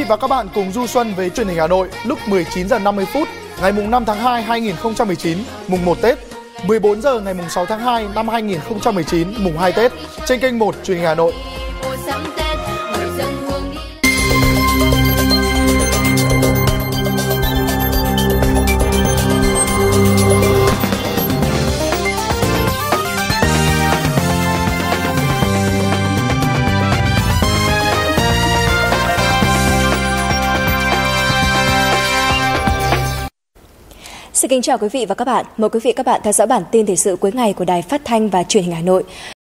và các bạn cùng du xuân với truyền hình Hà Nội lúc 19 giờ 50 phút ngày mùng 5 tháng 2 2019, mùng 1 Tết, 14 giờ ngày mùng 6 tháng 2 năm 2019, mùng 2 Tết trên kênh 1 truyền hình Hà Nội. Xin kính chào quý vị và các bạn. Mời quý vị và các bạn theo dõi bản tin thời sự cuối ngày của Đài Phát thanh và Truyền hình Hà Nội.